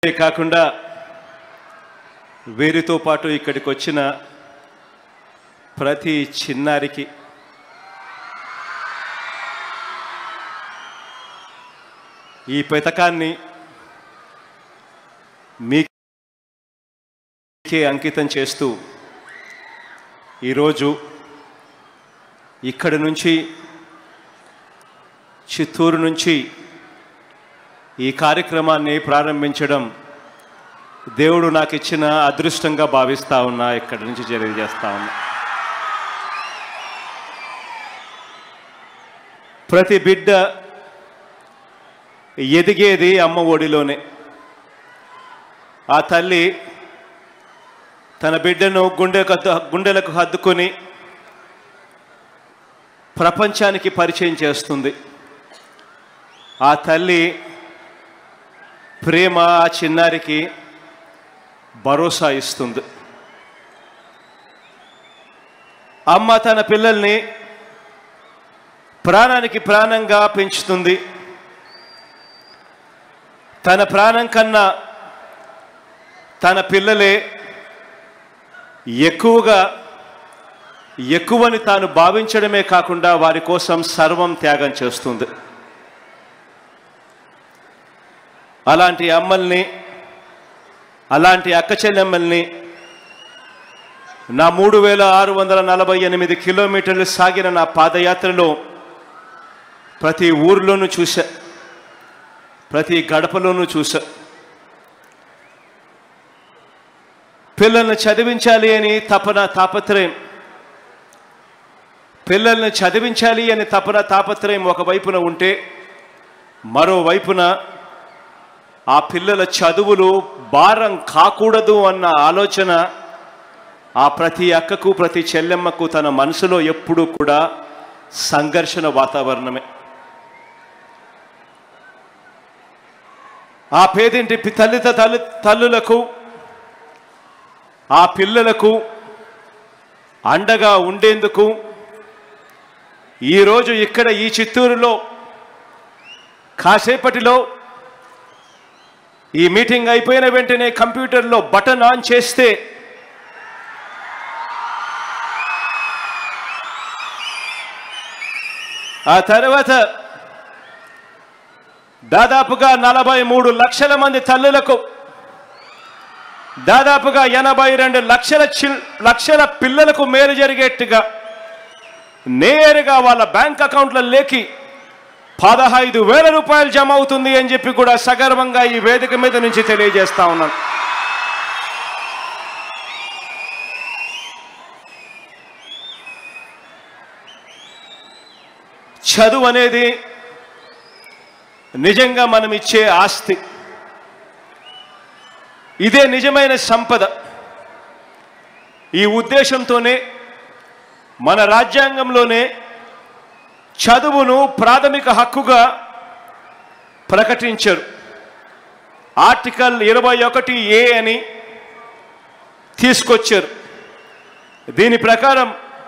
కాకుండా వీరితో పాటు ఇక్కడికి వచ్చిన ప్రతి చిన్నారికి ఈ పథకాన్ని మీకే అంకితం చేస్తూ ఈరోజు ఇక్కడి నుంచి చిత్తూరు నుంచి ఈ కార్యక్రమాన్ని ప్రారంభించడం దేవుడు నాకు ఇచ్చిన అదృష్టంగా భావిస్తా ఉన్నా. ఇక్కడి నుంచి తెలియజేస్తా ఉన్నా. ప్రతి బిడ్డ ఎదిగేది అమ్మ ఒడిలోనే. ఆ తల్లి తన బిడ్డను గుండెలకు హత్తుకొని ప్రపంచానికి పరిచయం చేస్తుంది. ఆ తల్లి ప్రేమ ఆ చిన్నారికి భరోసా ఇస్తుంది. అమ్మ తన పిల్లల్ని ప్రాణానికి ప్రాణంగా పెంచుతుంది. తన ప్రాణం కన్నా తన పిల్లలే ఎక్కువని తాను భావించడమే కాకుండా వారి కోసం సర్వం త్యాగం చేస్తుంది. అలాంటి అమ్మల్ని, అలాంటి అక్క చెల్లెమ్మల్ని నా 3648 కిలోమీటర్లు సాగిన నా పాదయాత్రలో ప్రతి ఊర్లోనూ చూసా, ప్రతి గడపలోనూ చూసా. పిల్లల్ని చదివించాలి అని తాపత్రయం, పిల్లల్ని చదివించాలి అని తాపత్రయం ఒకవైపున ఉంటే, మరోవైపున ఆ పిల్లల చదువులు భారం కాకూడదు అన్న ఆలోచన ఆ ప్రతి అక్కకు, ప్రతి చెల్లెమ్మకు తన మనసులో ఎప్పుడూ కూడా సంఘర్షణ వాతావరణమే. ఆ పేదింటి తల్లులకు, ఆ పిల్లలకు అండగా ఉండేందుకు ఈరోజు ఇక్కడ ఈ చిత్తూరులో కాసేపటిలో ఈ మీటింగ్ అయిపోయిన వెంటనే కంప్యూటర్లో బటన్ ఆన్ చేస్తే ఆ తర్వాత దాదాపుగా 43 లక్షల మంది తల్లులకు, దాదాపుగా 82 లక్షల పిల్లలకు మేలు జరిగేట్టుగా నేరుగా వాళ్ళ బ్యాంక్ అకౌంట్లలోకి 15,000 రూపాయలు జమ అవుతుంది అని చెప్పి కూడా సగర్వంగా ఈ వేదిక మీద నుంచి తెలియజేస్తా ఉన్నాను. చదువు అనేది నిజంగా మనం ఇచ్చే ఆస్తి. ఇదే నిజమైన సంపద. ఈ ఉద్దేశంతోనే మన రాజ్యాంగంలోనే చదువును ప్రాథమిక హక్కుగా ప్రకటించారు. ఆర్టికల్ 21A అని తీసుకొచ్చారు. దీని ప్రకారం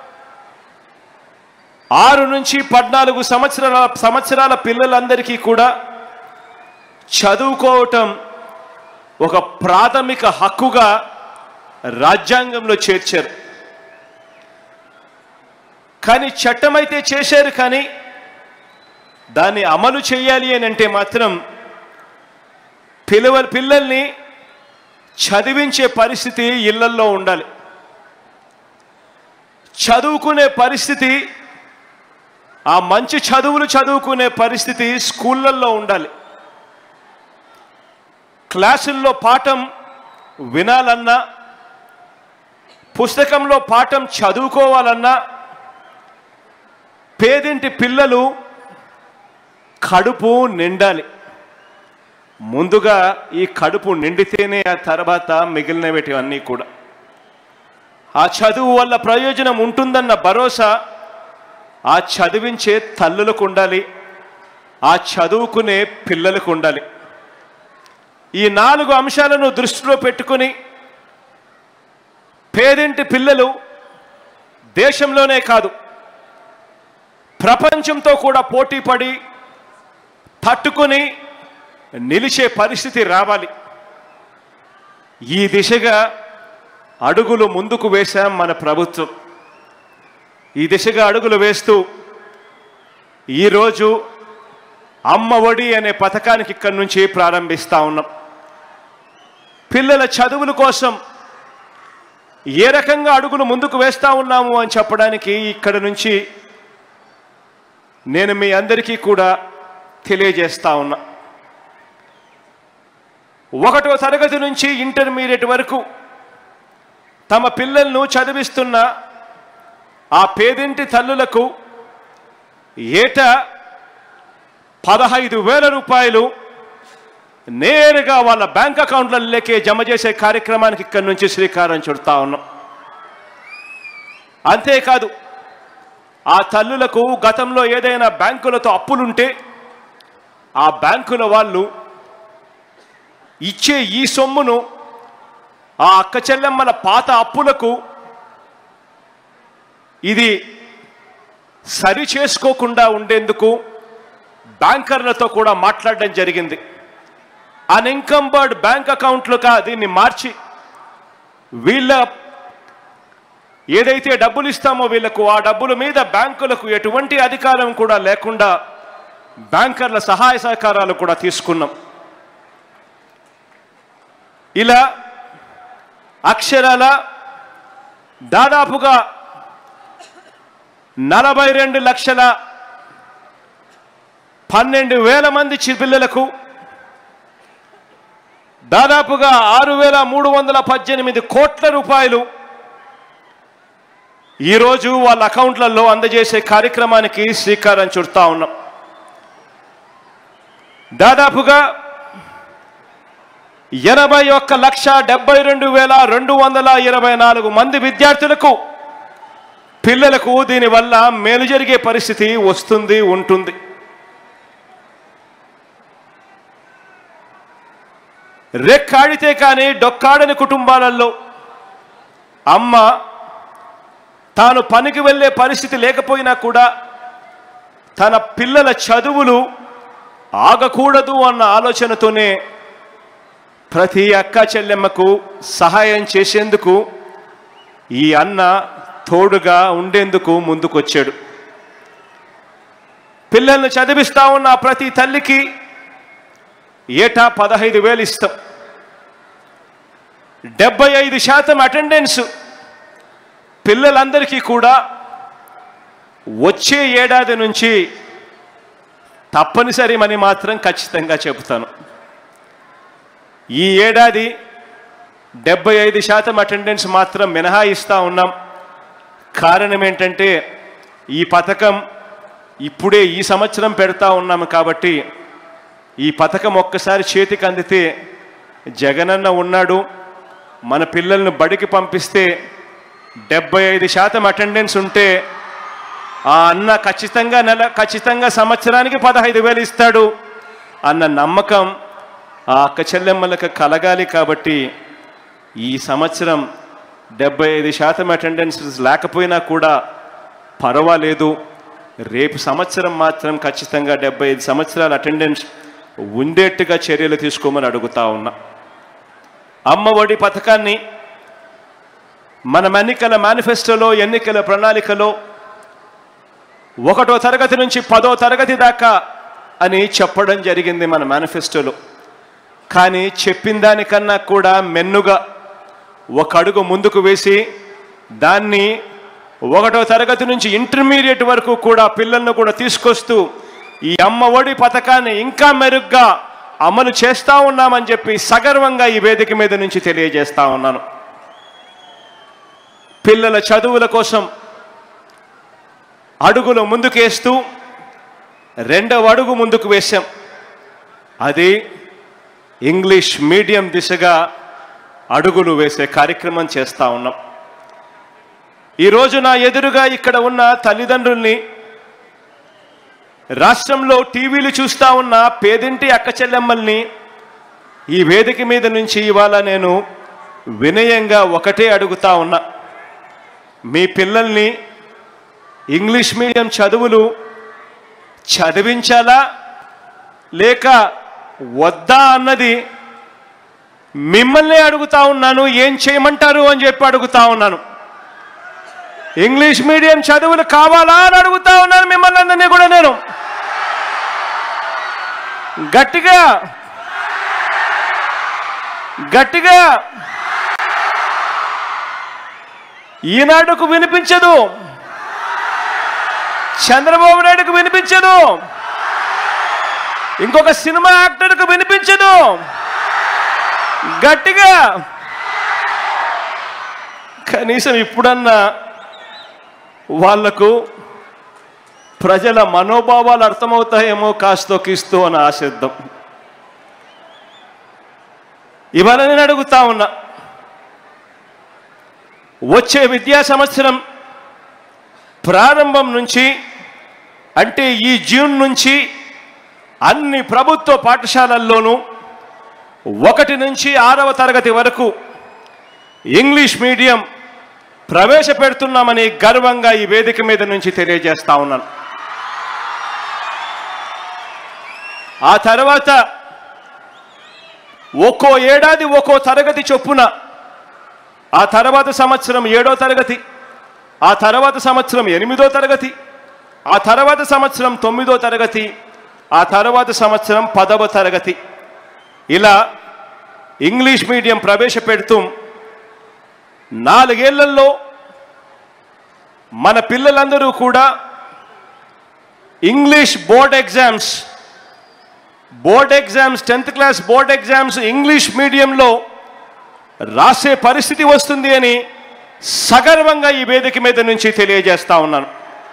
6 నుంచి 14 సంవత్సరాల పిల్లలందరికీ కూడా చదువుకోవటం ఒక ప్రాథమిక హక్కుగా రాజ్యాంగంలో చేర్చారు. కానీ చట్టమైతే చేశారు, కానీ దాన్ని అమలు చేయాలి అని అంటే మాత్రం పిల్లల్ని చదివించే పరిస్థితి ఇళ్లల్లో ఉండాలి. చదువుకునే పరిస్థితి, ఆ మంచి చదువులు చదువుకునే పరిస్థితి స్కూళ్ళల్లో ఉండాలి. క్లాసుల్లో పాఠం వినాలన్నా, పుస్తకంలో పాఠం చదువుకోవాలన్నా పేదింటి పిల్లలు కడుపు నిండాలి. ముందుగా ఈ కడుపు నిండితేనే ఆ తర్వాత మిగిలినవేటివన్నీ కూడా. ఆ చదువు వల్ల ప్రయోజనం ఉంటుందన్న భరోసా ఆ చదివించే తల్లులకు ఉండాలి, ఆ చదువుకునే పిల్లలకు ఉండాలి. ఈ 4 అంశాలను దృష్టిలో పెట్టుకుని పేదింటి పిల్లలు దేశంలోనే కాదు ప్రపంచంతో కూడా పోటీ పడి తట్టుకొని నిలిచే పరిస్థితి రావాలి. ఈ దిశగా అడుగులు ముందుకు వేశాం మన ప్రభుత్వం. ఈ దిశగా అడుగులు వేస్తూ ఈరోజు అమ్మ ఒడి అనే పథకానికి ఇక్కడి నుంచి ప్రారంభిస్తా ఉన్నాం. పిల్లల చదువుల కోసం ఏ రకంగా అడుగులు ముందుకు వేస్తా ఉన్నాము అని చెప్పడానికి ఇక్కడ నుంచి నేను మీ అందరికీ కూడా తెలియజేస్తా ఉన్నా. 1వ తరగతి నుంచి ఇంటర్మీడియట్ వరకు తమ పిల్లలను చదివిస్తున్న ఆ పేదింటి తల్లులకు ఏటా 15,000 రూపాయలు నేరుగా వాళ్ళ బ్యాంక్ అకౌంట్లలోకే జమ చేసే కార్యక్రమానికి ఇక్కడి నుంచి శ్రీకారం చుడతా ఉన్నాం. అంతేకాదు, ఆ తల్లులకు గతంలో ఏదైనా బ్యాంకులతో అప్పులుంటే ఆ బ్యాంకుల వాళ్ళు ఇచ్చే ఈ సొమ్మును ఆ అక్క చెల్లెమ్మల పాత అప్పులకు ఇది సరి చేసుకోకుండా ఉండేందుకు బ్యాంకర్లతో కూడా మాట్లాడడం జరిగింది. అన్ఇన్కంబర్డ్ బ్యాంక్ అకౌంట్లుగా దీన్ని మార్చి వీళ్ళ ఏదైతే డబ్బులు ఇస్తామో వీళ్లకు ఆ డబ్బుల మీద బ్యాంకులకు ఎటువంటి అధికారం కూడా లేకుండా బ్యాంకర్ల సహాయ సహకారాలు కూడా తీసుకున్నాం. ఇలా అక్షరాల దాదాపుగా 42,12,000 మంది పిల్లలకు దాదాపుగా 6,318 కోట్ల రూపాయలు ఈరోజు వాళ్ళ అకౌంట్లలో అందజేసే కార్యక్రమానికి శ్రీకారం చుడతా ఉన్నాం. దాదాపుగా 81,72,224 మంది విద్యార్థులకు పిల్లలకు దీనివల్ల మేలు జరిగే పరిస్థితి వస్తుంది ఉంటుంది. రెక్కాడితే కానీ డొక్కాడని కుటుంబాలలో అమ్మ తాను పనికి వెళ్ళే పరిస్థితి లేకపోయినా కూడా తన పిల్లల చదువులు ఆగకూడదు అన్న ఆలోచనతోనే ప్రతి అక్క చెల్లెమ్మకు సహాయం చేసేందుకు ఈ అన్న తోడుగా ఉండేందుకు ముందుకొచ్చాడు. పిల్లల్ని చదివిస్తా ఉన్న ప్రతి తల్లికి ఏటా 15,000 ఇస్తాం. 75% అటెండెన్స్ పిల్లలందరికీ కూడా వచ్చే ఏడాది నుంచి తప్పనిసరి అని మాత్రం ఖచ్చితంగా చెబుతాను. ఈ ఏడాది 75% అటెండెన్స్ మాత్రం మినహాయిస్తూ ఉన్నాం. కారణం ఏంటంటే ఈ పథకం ఇప్పుడే ఈ సంవత్సరం పెడతా ఉన్నాము కాబట్టి ఈ పథకం ఒక్కసారి చేతికి అందితే జగనన్న ఉన్నాడు, మన పిల్లలను బడికి పంపిస్తే 75% అటెండెన్స్ ఉంటే ఆ అన్న ఖచ్చితంగా సంవత్సరానికి 15,000 ఇస్తాడు అన్న నమ్మకం ఆ అక్క చెల్లెమ్మలకు కలగాలి. కాబట్టి ఈ సంవత్సరం 75% అటెండెన్స్ లేకపోయినా కూడా పర్వాలేదు, రేపు సంవత్సరం మాత్రం ఖచ్చితంగా 75 సంవత్సరాల అటెండెన్స్ ఉండేట్టుగా చర్యలు తీసుకోమని అడుగుతా ఉన్నా. అమ్మ ఒడి పథకాన్ని మన ఎన్నికల మేనిఫెస్టోలో, ఎన్నికల ప్రణాళికలో 1వ తరగతి నుంచి 10వ తరగతి దాకా అని చెప్పడం జరిగింది మన మేనిఫెస్టోలో. కానీ చెప్పిన దానికన్నా కూడా మెన్నుగా ఒక అడుగు ముందుకు వేసి దాన్ని 1వ తరగతి నుంచి ఇంటర్మీడియట్ వరకు కూడా పిల్లలను కూడా తీసుకొస్తూ ఈ అమ్మ ఒడి పథకాన్ని ఇంకా మెరుగ్గా అమలు చేస్తా ఉన్నామని చెప్పి సగర్వంగా ఈ వేదిక మీద నుంచి తెలియజేస్తా ఉన్నాను. పిల్లల చదువుల కోసం అడుగులు ముందుకేస్తూ 2వ అడుగు ముందుకు వేశాం. అది ఇంగ్లీష్ మీడియం దిశగా అడుగులు వేసే కార్యక్రమం చేస్తా ఉన్నాం. ఈరోజు నా ఎదురుగా ఇక్కడ ఉన్న తల్లిదండ్రుల్ని, రాష్ట్రంలో టీవీలు చూస్తా ఉన్న పేదింటి అక్క చెల్లెమ్మల్ని ఈ వేదిక మీద నుంచి ఇవాళ నేను వినయంగా ఒకటే అడుగుతా ఉన్నా. మీ పిల్లల్ని ఇంగ్లీష్ మీడియం చదువులు చదివించాలా లేక వద్దా అన్నది మిమ్మల్ని అడుగుతా ఉన్నాను, ఏం చేయమంటారు అని చెప్పి అడుగుతా ఉన్నాను. ఇంగ్లీష్ మీడియం చదువులు కావాలా అని అడుగుతా ఉన్నాను మిమ్మల్ని అందరినీ కూడా. నేను గట్టిగా గట్టిగా ఈనాడుకు వినిపించదు, చంద్రబాబు నాయుడుకు వినిపించదు, ఇంకొక సినిమా యాక్టర్కు వినిపించదు. గట్టిగా కనీసం ఇప్పుడన్నా వాళ్లకు ప్రజల మనోభావాలు అర్థమవుతాయేమో కాస్తో కిస్తో అని ఆశిద్దాం. ఇవాళ నేను అడుగుతా ఉన్నా, వచ్చే విద్యా సంవత్సరం ప్రారంభం నుంచి అంటే ఈ జూన్ నుంచి అన్ని ప్రభుత్వ పాఠశాలల్లోనూ 1 నుంచి 6వ తరగతి వరకు ఇంగ్లీష్ మీడియం ప్రవేశపెడుతున్నామని గర్వంగా ఈ వేదిక మీద నుంచి తెలియజేస్తా ఉన్నాను. ఆ తర్వాత ఒక్కో ఏడాది ఒక్కో తరగతి చొప్పున, ఆ తర్వాత సంవత్సరం 7వ తరగతి, ఆ తర్వాత సంవత్సరం 8వ తరగతి, ఆ తర్వాత సంవత్సరం 9వ తరగతి, ఆ తర్వాత సంవత్సరం 10వ తరగతి, ఇలా ఇంగ్లీష్ మీడియం ప్రవేశపెడుతూ 4 ఏళ్లలో మన పిల్లలందరూ కూడా English board exams 10th class board exams English మీడియంలో రాసే పరిస్థితి వస్తుంది అని సగర్వంగా ఈ వేదిక మీద నుంచి తెలియజేస్తా ఉన్నాను.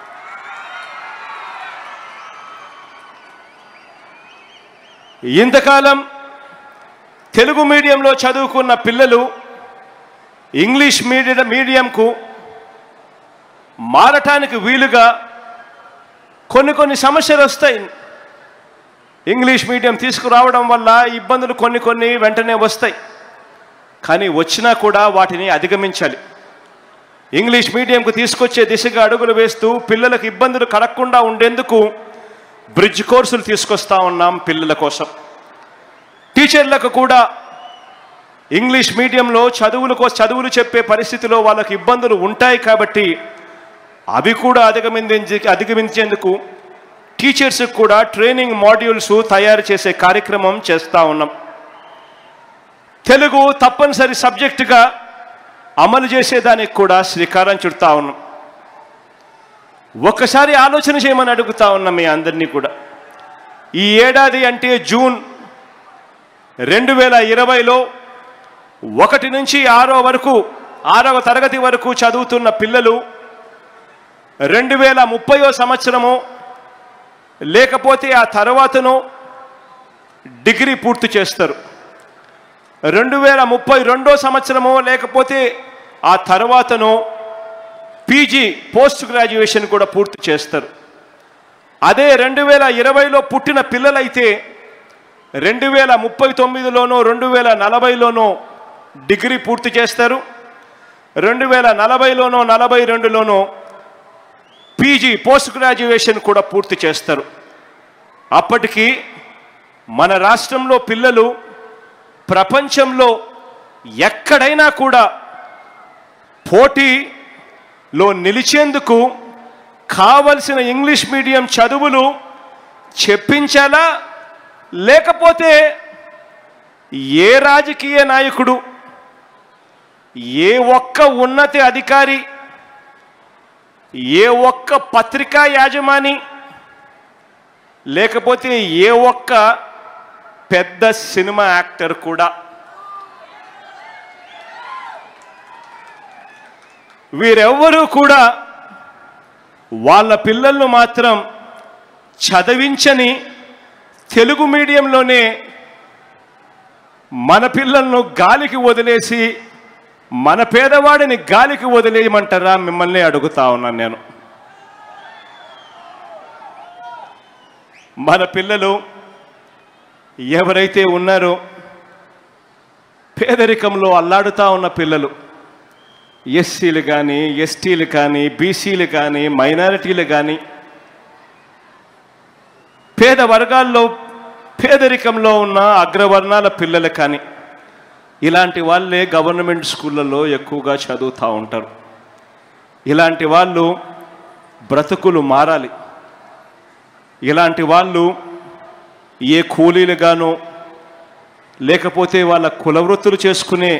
ఇంతకాలం తెలుగు మీడియంలో చదువుకున్న పిల్లలు ఇంగ్లీష్ మీడియంకు మారటానికి వీలుగా కొన్ని సమస్యలు వస్తాయి. ఇంగ్లీష్ మీడియం తీసుకురావడం వల్ల ఇబ్బందులు కొన్ని వెంటనే వస్తాయి. కానీ వచ్చినా కూడా వాటిని అధిగమించాలి. ఇంగ్లీష్ మీడియంకు తీసుకొచ్చే దిశగా అడుగులు వేస్తూ పిల్లలకు ఇబ్బందులు కలగకుండా ఉండేందుకు బ్రిడ్జ్ కోర్సులు తీసుకొస్తా ఉన్నాం పిల్లల కోసం. టీచర్లకు కూడా ఇంగ్లీష్ మీడియంలో చదువులు చెప్పే పరిస్థితిలో వాళ్ళకి ఇబ్బందులు ఉంటాయి కాబట్టి అవి కూడా అధిగమించేందుకు టీచర్స్కి కూడా ట్రైనింగ్ మాడ్యూల్స్ తయారు చేసే కార్యక్రమం చేస్తూ ఉన్నాం. తెలుగు తప్పనిసరి సబ్జెక్టుగా అమలు చేసేదానికి కూడా శ్రీకారం చుడతా ఉన్నాం. ఒక్కసారి ఆలోచన చేయమని అడుగుతా ఉన్నాం మీ అందరినీ కూడా. ఈ ఏడాది అంటే జూన్ 2020లో 1 నుంచి 6వ తరగతి వరకు చదువుతున్న పిల్లలు 2030వ సంవత్సరము లేకపోతే ఆ తర్వాతను డిగ్రీ పూర్తి చేస్తారు. 2032వ సంవత్సరము లేకపోతే ఆ తర్వాతను పీజీ పోస్ట్ గ్రాడ్యుయేషన్ కూడా పూర్తి చేస్తారు. అదే 2020లో పుట్టిన పిల్లలైతే 2039లోనో 2040లోనో డిగ్రీ పూర్తి చేస్తారు. 2040లోనో 42లోనో పీజీ పోస్ట్ గ్రాడ్యుయేషన్ కూడా పూర్తి చేస్తారు. అప్పటికి మన రాష్ట్రంలో పిల్లలు ప్రపంచంలో ఎక్కడైనా కూడా పోటీలో నిలిచేందుకు కావలసిన ఇంగ్లీష్ మీడియం చదువులు చెప్పించాలా, లేకపోతే ఏ రాజకీయ నాయకుడు, ఏ ఒక్క ఉన్నత అధికారి, ఏ ఒక్క పత్రికా యాజమాని, లేకపోతే ఏ ఒక్క పెద్ద సినిమా యాక్టర్ కూడా వీరెవ్వరూ కూడా వాళ్ళ పిల్లలను మాత్రం చదివించని తెలుగు మీడియంలోనే మన పిల్లలను గాలికి వదిలేసి మన పేదవాడిని గాలికి వదిలేయమంటారా మిమ్మల్ని అడుగుతా ఉన్నాను నేను. మన పిల్లలు ఎవరైతే ఉన్నారో పేదరికంలో అల్లాడుతూ ఉన్న పిల్లలు, ఎస్సీలు కానీ, ఎస్టీలు కానీ, బీసీలు కానీ, మైనారిటీలు కానీ, పేద వర్గాల్లో పేదరికంలో ఉన్న అగ్రవర్ణాల పిల్లలు కానీ ఇలాంటి వాళ్ళే గవర్నమెంట్ స్కూళ్ళల్లో ఎక్కువగా చదువుతూ ఉంటారు. ఇలాంటి వాళ్ళు బ్రతుకులు మారాలి. ఇలాంటి వాళ్ళు ఏ కూలీలుగానో లేకపోతే వాళ్ళ కులవృత్తులు చేసుకునే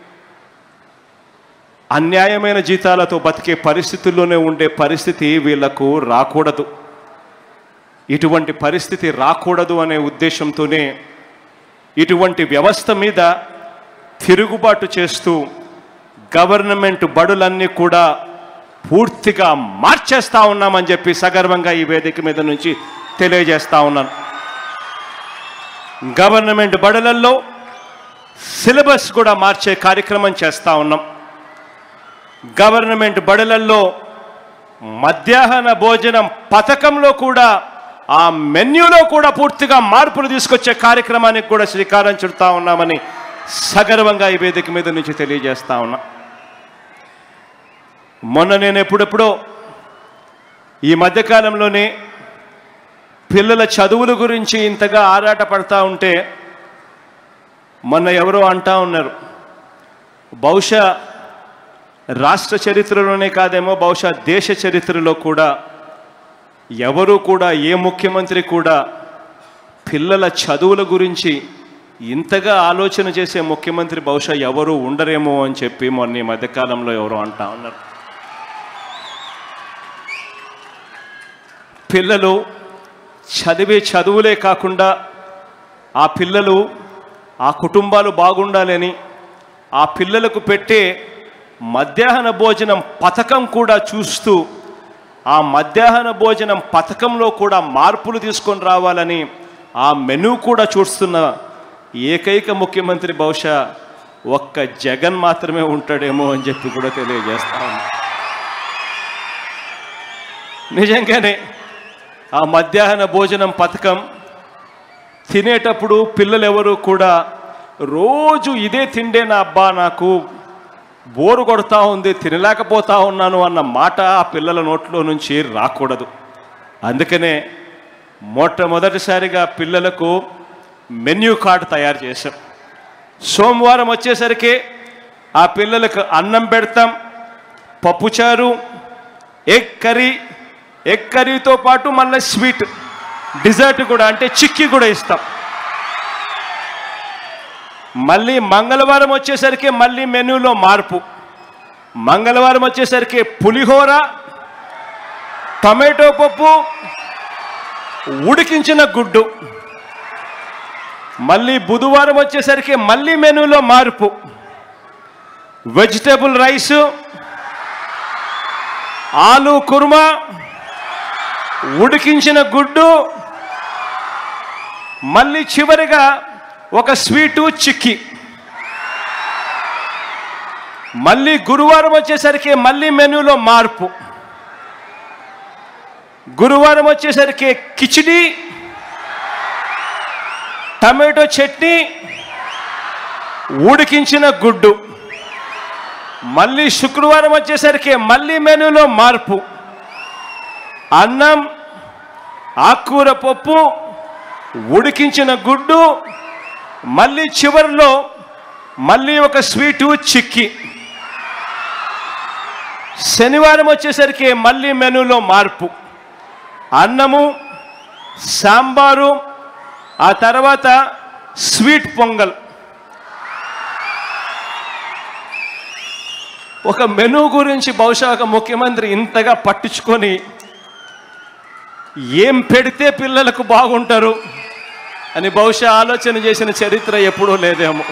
అన్యాయమైన జీతాలతో బతికే పరిస్థితుల్లోనే ఉండే పరిస్థితి వీళ్లకు రాకూడదు. ఇటువంటి పరిస్థితి రాకూడదు అనే ఉద్దేశంతోనే ఇటువంటి వ్యవస్థ మీద తిరుగుబాటు చేస్తూ గవర్నమెంట్ బడులన్నీ కూడా పూర్తిగా మార్చేస్తూ ఉన్నామని చెప్పి సగర్వంగా ఈ వేదిక మీద నుంచి తెలియజేస్తూ ఉన్నాను. గవర్నమెంట్ బడులలో సిలబస్ కూడా మార్చే కార్యక్రమం చేస్తూ ఉన్నాం. గవర్నమెంట్ బడులలో మధ్యాహ్న భోజనం పథకంలో కూడా ఆ మెన్యూలో కూడా పూర్తిగా మార్పులు తీసుకొచ్చే కార్యక్రమానికి కూడా శ్రీకారం చుడతా ఉన్నామని సగర్వంగా ఈ వేదిక మీద నుంచి తెలియజేస్తా ఉన్నా. మొన్న నేను ఎప్పుడెప్పుడో ఈ మధ్యకాలంలోనే పిల్లల చదువుల గురించి ఇంతగా ఆరాట పడతా ఉంటే మొన్న ఎవరో అంటా ఉన్నారు, బహుశా రాష్ట్ర చరిత్రలోనే కాదేమో బహుశా దేశ చరిత్రలో కూడా ఎవరు కూడా ఏ ముఖ్యమంత్రి కూడా పిల్లల చదువుల గురించి ఇంతగా ఆలోచన చేసే ముఖ్యమంత్రి బహుశా ఎవరు ఉండరేమో అని చెప్పి మొన్న ఈ మధ్యకాలంలో ఎవరో అంటా ఉన్నారు. పిల్లలు చదివే చదువులే కాకుండా ఆ పిల్లలు ఆ కుటుంబాలు బాగుండాలని ఆ పిల్లలకు పెట్టే మధ్యాహ్న భోజనం పథకం కూడా చూస్తూ ఆ మధ్యాహ్న భోజనం పథకంలో కూడా మార్పులు తీసుకొని రావాలని ఆ మెనూ కూడా చూస్తున్న ఏకైక ముఖ్యమంత్రి బహుశా ఒక్క జగన్ మాత్రమే ఉంటాడేమో అని చెప్పి కూడా తెలియజేస్తాను. నిజంగానే ఆ మధ్యాహ్న భోజనం పథకం తినేటప్పుడు పిల్లలు ఎవరు కూడా రోజు ఇదే తిండేనా అబ్బా నాకు బోరు కొడతా ఉంది తినలేకపోతా ఉన్నాను అన్న మాట ఆ పిల్లల నోట్లో నుంచి రాకూడదు. అందుకనే మొట్టమొదటిసారిగా పిల్లలకు మెన్యూ కార్డు తయారు చేశాం. సోమవారం వచ్చేసరికి ఆ పిల్లలకు అన్నం పెడతాం, పప్పుచారు, ఎగ్ కర్రీతో పాటు మళ్ళీ స్వీట్ డిజర్ట్ కూడా అంటే చిక్కీ కూడా ఇస్తాం. మళ్ళీ మంగళవారం వచ్చేసరికి మళ్ళీ మెనూలో మార్పు. మంగళవారం వచ్చేసరికి పులిహోర, టమాటో పప్పు, ఉడికించిన గుడ్డు. మళ్ళీ బుధవారం వచ్చేసరికి మళ్ళీ మెనూలో మార్పు. వెజిటేబుల్ రైస్, ఆలు కుర్మా, ఉడికించిన గుడ్డు, మళ్ళీ చివరిగా ఒక స్వీటు చిక్కీ. మళ్ళీ గురువారం వచ్చేసరికి మళ్ళీ మెనూలో మార్పు. గురువారం వచ్చేసరికి కిచిడి, టమాటో చట్నీ, ఉడికించిన గుడ్డు. మళ్ళీ శుక్రవారం వచ్చేసరికి మళ్ళీ మెనూలో మార్పు. అన్నం, ఆకుకూర పప్పు, ఉడికించిన గుడ్డు, మళ్ళీ చివరిలో మళ్ళీ ఒక స్వీటు చిక్కీ. శనివారం వచ్చేసరికి మళ్ళీ మెనూలో మార్పు. అన్నము, సాంబారు, ఆ తర్వాత స్వీట్ పొంగల్. ఒక మెనూ గురించి బహుశా ఒక ముఖ్యమంత్రి ఇంతగా పట్టించుకొని ఏం పెడితే పిల్లలకు బాగుంటారు అని బహుశా ఆలోచన చేసిన చరిత్ర ఎప్పుడూ లేదేమో.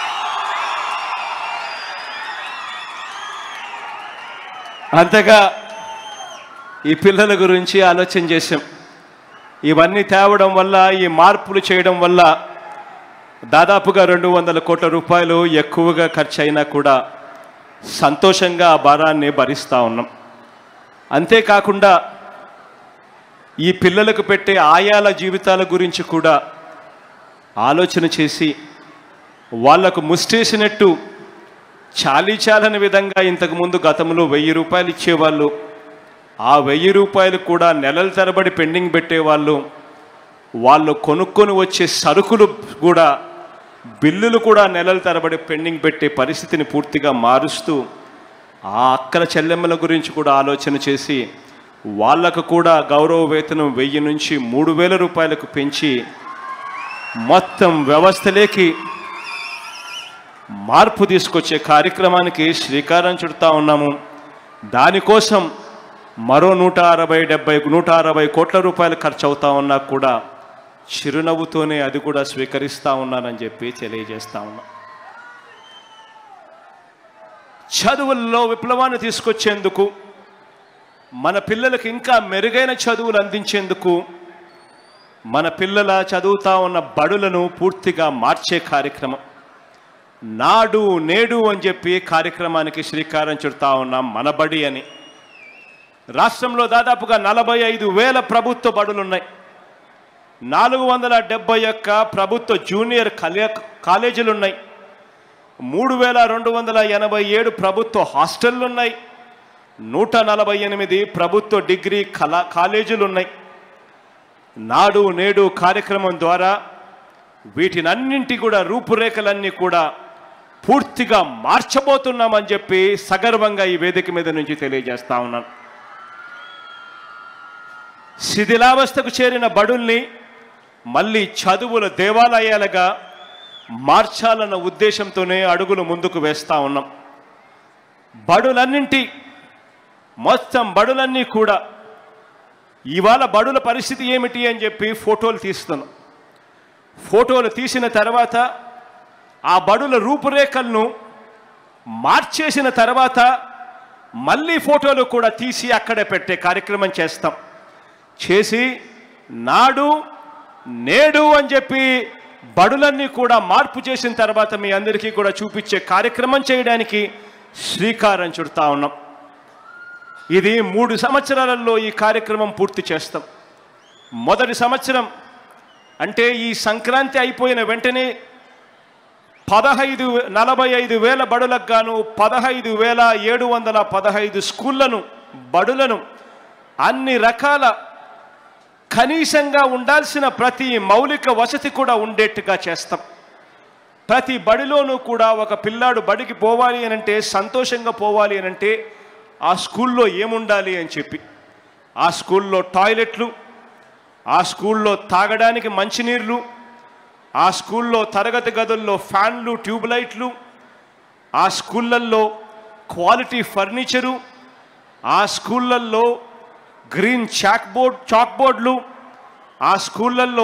అంతగా ఈ పిల్లల గురించి ఆలోచన చేశాం. ఇవన్నీ తేవడం వల్ల, ఈ మార్పులు చేయడం వల్ల దాదాపుగా 200 కోట్ల రూపాయలు ఎక్కువగా ఖర్చు అయినా కూడా సంతోషంగా ఆ భారాన్ని భరిస్తూ ఉన్నాం. అంతేకాకుండా ఈ పిల్లలకు పెట్టే ఆయాల జీవితాల గురించి కూడా ఆలోచన చేసి వాళ్లకు ముష్టేసినట్టు చాలీచాలని విధంగా ఇంతకుముందు గతంలో 1000 రూపాయలు ఇచ్చేవాళ్ళు, ఆ 1000 రూపాయలు కూడా నెలల తరబడి పెండింగ్ పెట్టేవాళ్ళు. వాళ్ళు కొనుక్కొని వచ్చే సరుకులు కూడా బిల్లులు కూడా నెలల తరబడి పెండింగ్ పెట్టే పరిస్థితిని పూర్తిగా మారుస్తూ ఆ అక్కల చెల్లెమ్మల గురించి కూడా ఆలోచన చేసి వాళ్లకు కూడా గౌరవ వేతనం 1000 నుంచి 3000 రూపాయలకు పెంచి మొత్తం వ్యవస్థలోకి మార్పు తీసుకొచ్చే కార్యక్రమానికి శ్రీకారం చుడతా ఉన్నాము. దానికోసం మరో 160 కోట్ల రూపాయలు ఖర్చు అవుతా ఉన్నా కూడా చిరునవ్వుతోనే అది కూడా స్వీకరిస్తూ ఉన్నానని చెప్పి తెలియజేస్తా ఉన్నా. చదువుల్లో విప్లవాన్ని తీసుకొచ్చేందుకు, మన పిల్లలకు ఇంకా మెరుగైన చదువులు అందించేందుకు, మన పిల్లల చదువుతా ఉన్న బడులను పూర్తిగా మార్చే కార్యక్రమం నాడు నేడు అని చెప్పి కార్యక్రమానికి శ్రీకారం చుడతా ఉన్నాం. మన బడి అని రాష్ట్రంలో దాదాపుగా 45,000 ప్రభుత్వ బడులున్నాయి. 471 ప్రభుత్వ జూనియర్ కాలేజీలున్నాయి. 3,287 ప్రభుత్వ హాస్టళ్లున్నాయి. 148 ప్రభుత్వ డిగ్రీ కాలేజీలున్నాయి. నాడు నేడు కార్యక్రమం ద్వారా వీటినన్నింటి కూడా రూపురేఖలన్నీ కూడా పూర్తిగా మార్చబోతున్నామని చెప్పి సగర్వంగా ఈ వేదిక మీద నుంచి తెలియజేస్తా ఉన్నాను. శిథిలావస్థకు చేరిన బడుల్ని మళ్ళీ చదువుల దేవాలయాలుగా మార్చాలన్న ఉద్దేశంతోనే అడుగులు ముందుకు వేస్తా ఉన్నాం. మొత్తం బడులన్నీ కూడా ఇవాళ బడుల పరిస్థితి ఏమిటి అని చెప్పి ఫోటోలు తీస్తున్నాం. ఫోటోలు తీసిన తర్వాత ఆ బడుల రూపురేఖలను మార్చేసిన తర్వాత మళ్ళీ ఫోటోలు కూడా తీసి అక్కడే పెట్టే కార్యక్రమం చేస్తాం. చేసి నాడు నేడు అని చెప్పి బడులన్నీ కూడా మార్పు చేసిన తర్వాత మీ అందరికీ కూడా చూపించే కార్యక్రమం చేయడానికి శ్రీకారం చుడతా ఉన్నాం. ఇది 3 సంవత్సరాలలో ఈ కార్యక్రమం పూర్తి చేస్తాం. మొదటి సంవత్సరం అంటే ఈ సంక్రాంతి అయిపోయిన వెంటనే 45,000 బడులకు గాను 15,715 స్కూళ్లను, బడులను అన్ని రకాల కనీసంగా ఉండాల్సిన ప్రతి మౌలిక వసతి కూడా ఉండేట్టుగా చేస్తాం. ప్రతి బడిలోనూ కూడా ఒక పిల్లాడు బడికి పోవాలి అనంటే, సంతోషంగా పోవాలి అనంటే ఆ స్కూల్లో ఏముండాలి అని చెప్పి ఆ స్కూల్లో టాయిలెట్లు, ఆ స్కూల్లో తాగడానికి మంచినీళ్ళు, ఆ స్కూల్లో తరగతి గదుల్లో ఫ్యాన్లు, ట్యూబ్లైట్లు, ఆ స్కూళ్ళల్లో క్వాలిటీ ఫర్నిచరు, ఆ స్కూళ్ళల్లో గ్రీన్ చాక్బోర్డ్లు, ఆ స్కూళ్ళల్లో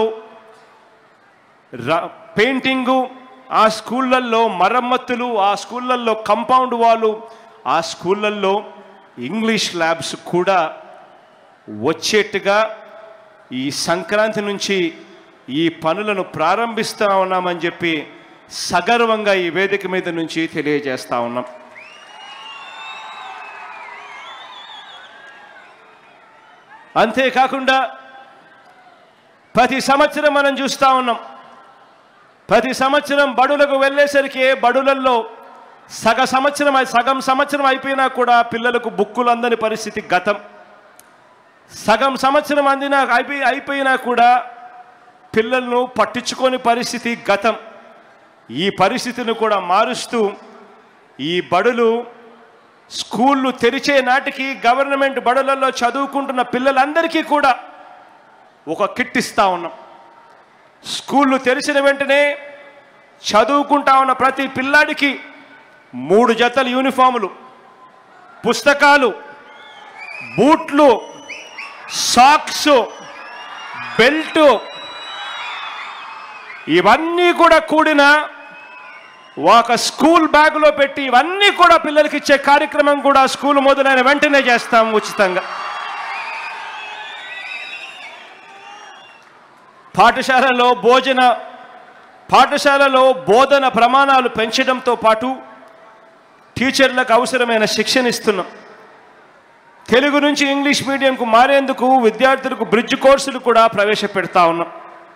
పెయింటింగు, ఆ స్కూళ్ళల్లో మరమ్మతులు, ఆ స్కూళ్ళల్లో కంపౌండ్ వాళ్ళు, ఆ స్కూళ్ళల్లో ఇంగ్లీష్ ల్యాబ్స్ కూడా వచ్చేట్టుగా ఈ సంక్రాంతి నుంచి ఈ పనులను ప్రారంభిస్తూ ఉన్నామని చెప్పి సగర్వంగా ఈ వేదిక మీద నుంచి తెలియజేస్తా ఉన్నాం. అంతేకాకుండా ప్రతి సంవత్సరం మనం చూస్తూ ఉన్నాం, ప్రతి సంవత్సరం బడులకు వెళ్ళేసరికి బడులలో సగం సంవత్సరం అయిపోయినా కూడా పిల్లలకు బుక్కులు అందని పరిస్థితి గతం. సగం సంవత్సరం అయిపోయినా కూడా పిల్లలను పట్టించుకోని పరిస్థితి గతం. ఈ పరిస్థితిని కూడా మారుస్తూ ఈ బడులు స్కూళ్ళు తెరిచే నాటికి గవర్నమెంట్ బడులలో చదువుకుంటున్న పిల్లలందరికీ కూడా ఒక కిట్ ఇస్తా ఉన్నాం. స్కూళ్ళు తెరిచిన వెంటనే చదువుకుంటా ఉన్న ప్రతి పిల్లాడికి 3 జతల యూనిఫాములు, పుస్తకాలు, బూట్లు, సాక్స్, బెల్టు ఇవన్నీ కూడా కూడిన ఒక స్కూల్ బ్యాగ్లో పెట్టి ఇవన్నీ కూడా పిల్లలకి ఇచ్చే కార్యక్రమం కూడా స్కూల్ మొదలైన వెంటనే చేస్తాం ఉచితంగా. పాఠశాలలో బోధన ప్రమాణాలు పెంచడంతో పాటు టీచర్లకు అవసరమైన శిక్షణ ఇస్తున్నాం. తెలుగు నుంచి ఇంగ్లీష్ మీడియంకు మారేందుకు విద్యార్థులకు బ్రిడ్జ్ కోర్సులు కూడా ప్రవేశపెడతా ఉన్నాం.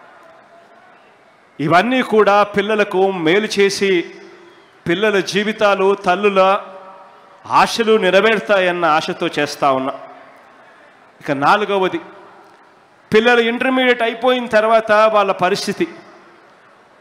ఇవన్నీ కూడా పిల్లలకు మేలు చేసి పిల్లల జీవితాలు, తల్లుల ఆశలు నెరవేరుతాయన్న ఆశతో చేస్తూ ఉన్నాం. ఇక 4వది, పిల్లలు ఇంటర్మీడియట్ అయిపోయిన తర్వాత వాళ్ళ పరిస్థితి.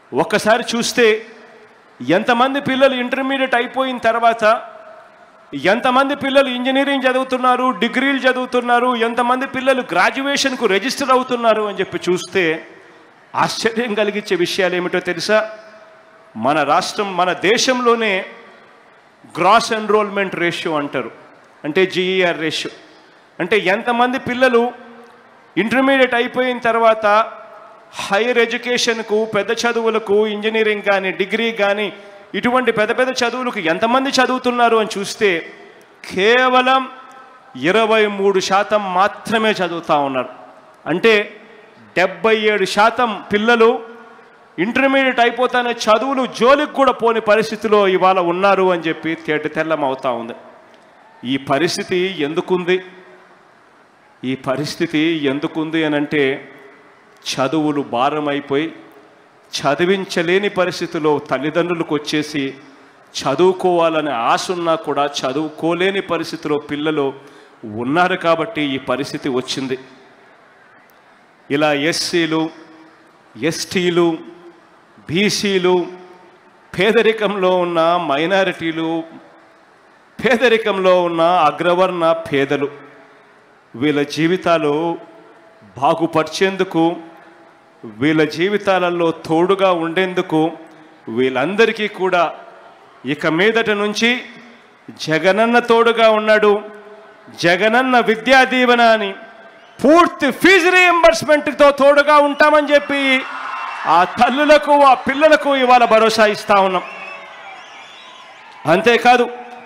ఒక్కసారి చూస్తే ఎంతమంది పిల్లలు ఇంటర్మీడియట్ అయిపోయిన తర్వాత, ఎంతమంది పిల్లలు ఇంజనీరింగ్ చదువుతున్నారు, డిగ్రీలు చదువుతున్నారు, ఎంతమంది పిల్లలు గ్రాడ్యుయేషన్కు రిజిస్టర్ అవుతున్నారు అని చెప్పి చూస్తే ఆశ్చర్యం కలిగించే విషయాలు ఏమిటో తెలుసా? మన రాష్ట్రం, మన దేశంలోనే గ్రాస్ ఎన్రోల్మెంట్ రేషియో అంటారు, అంటే జీఈఆర్ రేషియో. అంటే ఎంతమంది పిల్లలు ఇంటర్మీడియట్ అయిపోయిన తర్వాత హైయర్ ఎడ్యుకేషన్కు, పెద్ద చదువులకు, ఇంజనీరింగ్ కానీ, డిగ్రీ కానీ, ఇటువంటి పెద్ద పెద్ద చదువులకు ఎంతమంది చదువుతున్నారు అని చూస్తే కేవలం 23% మాత్రమే చదువుతూ ఉన్నారు. అంటే 77% పిల్లలు ఇంటర్మీడియట్ అయిపోతానే చదువులు జోలికి కూడా పోని పరిస్థితిలో ఇవాళ ఉన్నారు అని చెప్పి తెల్లం అవుతా ఉంది. ఈ పరిస్థితి ఎందుకుంది? ఈ పరిస్థితి ఎందుకుంది అని అంటే చదువులు భారమైపోయి చదివించలేని పరిస్థితిలో తల్లిదండ్రులకు వచ్చేసి చదువుకోవాలనే ఆశ ఉన్నా కూడా చదువుకోలేని పరిస్థితిలో పిల్లలు ఉన్నారు కాబట్టి ఈ పరిస్థితి వచ్చింది. ఇలా ఎస్సీలు, ఎస్టీలు, బీసీలు, పేదరికంలో ఉన్న మైనారిటీలు, పేదరికంలో ఉన్న అగ్రవర్ణ పేదలు, వీళ్ళ జీవితాలు బాగుపరిచేందుకు, వీళ్ళ జీవితాలలో తోడుగా ఉండేందుకు వీళ్ళందరికీ కూడా ఇక మీదట నుంచి జగనన్న తోడుగా ఉన్నాడు, జగనన్న విద్యా దీవెన అని పూర్తి ఫీజు రీయింబర్స్మెంట్తో తోడుగా ఉంటామని చెప్పి ఆ తల్లులకు, ఆ పిల్లలకు ఇవాళ భరోసా ఇస్తా ఉన్నాం. అంతేకాదు,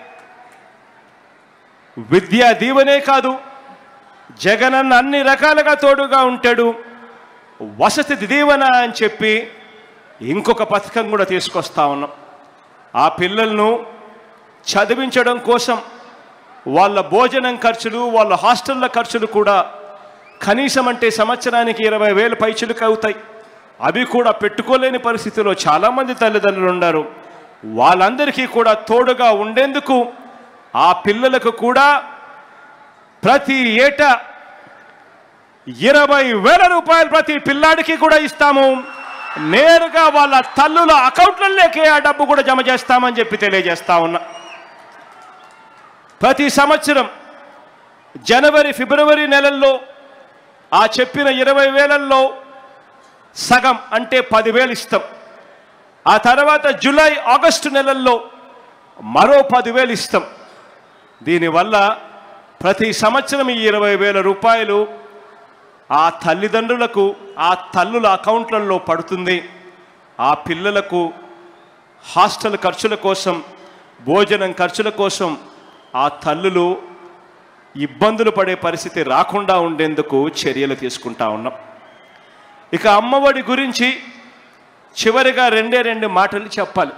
విద్యా దీవెనే కాదు, జగనన్న అన్ని రకాలుగా తోడుగా ఉంటాడు, వసతి దీవెన అని చెప్పి ఇంకొక పథకం కూడా తీసుకొస్తా ఉన్నాం. ఆ పిల్లలను చదివించడం కోసం వాళ్ళ భోజనం ఖర్చులు, వాళ్ళ హాస్టళ్ళ ఖర్చులు కూడా కనీసం అంటే సంవత్సరానికి 20,000 పైచులకు అవుతాయి. అవి కూడా పెట్టుకోలేని పరిస్థితిలో చాలామంది తల్లిదండ్రులు ఉన్నారు. వాళ్ళందరికీ కూడా తోడుగా ఉండేందుకు ఆ పిల్లలకు కూడా ప్రతి ఏటా 20,000 రూపాయలు ప్రతి పిల్లాడికి కూడా ఇస్తాము. నేరుగా వాళ్ళ తల్లుల అకౌంట్లలోకే ఆ డబ్బు కూడా జమ చేస్తామని చెప్పి తెలియజేస్తా ఉన్నా. ప్రతి సంవత్సరం జనవరి, ఫిబ్రవరి నెలల్లో ఆ చెప్పిన 20,000లో సగం అంటే 10,000 ఇస్తాం. ఆ తర్వాత జూలై, ఆగస్టు నెలల్లో మరో 10,000 ఇస్తాం. దీనివల్ల ప్రతి సంవత్సరం ఈ 20,000 రూపాయలు ఆ తల్లిదండ్రులకు, ఆ తల్లుల అకౌంట్లలో పడుతుంది. ఆ పిల్లలకు హాస్టల్ ఖర్చుల కోసం, భోజనం ఖర్చుల కోసం ఆ తల్లులు ఇబ్బందులు పడే పరిస్థితి రాకుండా ఉండేందుకు చర్యలు తీసుకుంటా ఉన్నాం. ఇక అమ్మఒడి గురించి చివరిగా రెండు మాటలు చెప్పాలి.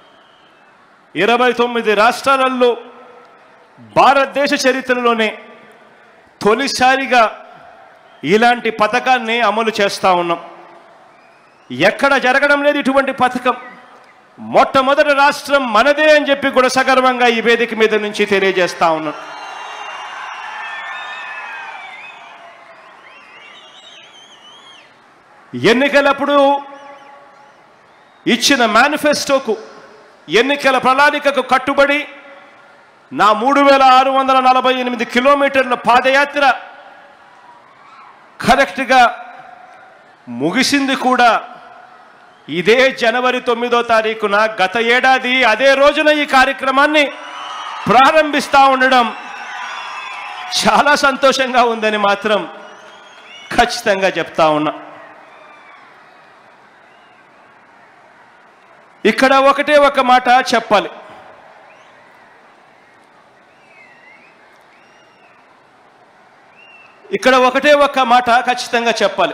29 రాష్ట్రాలలో భారతదేశ చరిత్రలోనే తొలిసారిగా ఇలాంటి పథకాన్ని అమలు చేస్తూ ఉన్నాం. ఎక్కడ జరగడం లేదు ఇటువంటి పథకం. మొట్టమొదటి రాష్ట్రం మనదే అని చెప్పి కూడా సగర్వంగా ఈ వేదిక మీద నుంచి తెలియజేస్తా ఉన్నాం. ఎన్నికలప్పుడు ఇచ్చిన మేనిఫెస్టోకు, ఎన్నికల ప్రణాళికకు కట్టుబడి నా 3,648 కిలోమీటర్ల పాదయాత్ర కరెక్ట్గా ముగిసింది కూడా ఇదే జనవరి 9వ తారీఖున. గత ఏడాది అదే రోజున ఈ కార్యక్రమాన్ని ప్రారంభిస్తూ ఉండడం చాలా సంతోషంగా ఉందని మాత్రం ఖచ్చితంగా చెప్తా ఉన్నా. ఇక్కడ ఒకటే ఒక మాట చెప్పాలి. ఇక్కడ ఒకటే ఒక మాట ఖచ్చితంగా చెప్పాలి.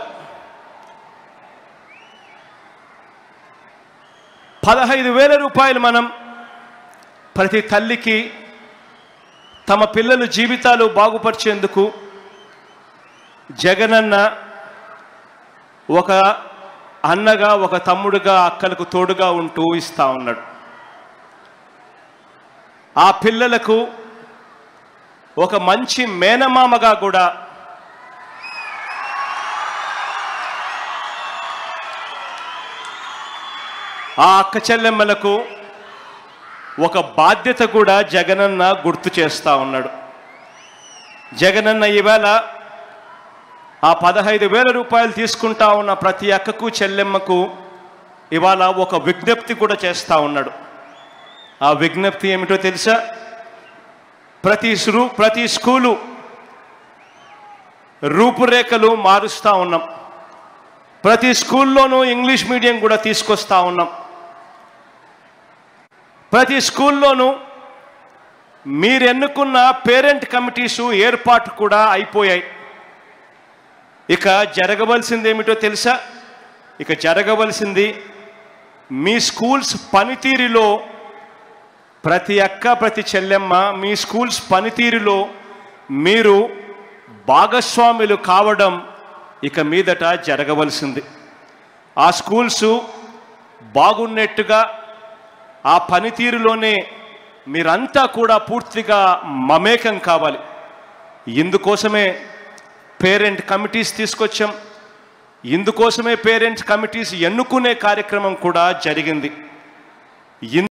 15,000 రూపాయలు మనం ప్రతి తల్లికి తమ పిల్లల జీవితాలు బాగుపరిచేందుకు జగనన్న ఒక అన్నగా, ఒక తమ్ముడుగా, అక్కలకు తోడుగా ఉంటూ ఇస్తా ఉన్నాడు. ఆ పిల్లలకు ఒక మంచి మేనమామగా కూడా ఆ అక్క చెల్లెమ్మలకు ఒక బాధ్యత కూడా జగనన్న గుర్తు చేస్తూ ఉన్నాడు. జగనన్న ఈవేళ ఆ 15,000 రూపాయలు తీసుకుంటా ఉన్న ప్రతి అక్కకు చెల్లెమ్మకు ఇవాళ ఒక విజ్ఞప్తి కూడా చేస్తూ ఉన్నాడు. ఆ విజ్ఞప్తి ఏమిటో తెలుసా? ప్రతి స్కూలు రూపురేఖలు మారుస్తూ ఉన్నాం. ప్రతి స్కూల్లోనూ ఇంగ్లీష్ మీడియం కూడా తీసుకొస్తా ఉన్నాం. ప్రతి స్కూల్లోనూ మీరు ఎన్నుకున్న పేరెంట్ కమిటీసు ఏర్పాటు కూడా అయిపోయాయి. ఇక జరగవలసింది ఏమిటో తెలుసా? ఇక జరగవలసింది మీ స్కూల్స్ పనితీరులో ప్రతి అక్క ప్రతి చెల్లెమ్మ మీ స్కూల్స్ పనితీరులో మీరు భాగస్వాములు కావడం ఇక మీదట జరగవలసింది. ఆ స్కూల్స్ బాగున్నట్టుగా ఆ పనితీరులోనే మీరంతా కూడా పూర్తిగా మమేకం కావాలి. ఇందుకోసమే పేరెంట్ కమిటీస్ తీసుకొచ్చాం. ఇందుకోసమే పేరెంట్స్ కమిటీస్ ఎన్నుకునే కార్యక్రమం కూడా జరిగింది.